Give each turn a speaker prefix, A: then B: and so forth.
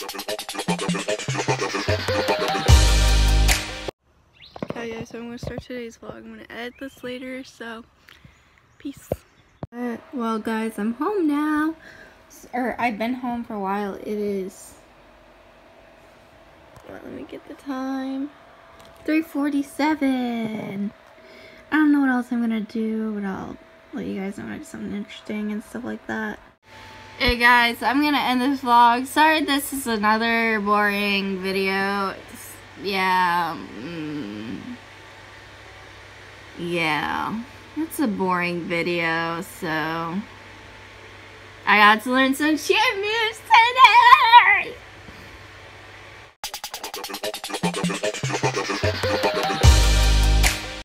A: Okay guys, so I'm gonna start today's vlog. I'm gonna edit this later, so peace. Well guys, I'm home now. Or I've been home for a while. It is, well, let me get the time. 3:47. I don't know what else I'm gonna do, but I'll let you guys know when I do something interesting and stuff like that. Hey guys, I'm gonna end this vlog. Sorry this is another boring video. Yeah, it's a boring video, so I got to learn some chant moves today.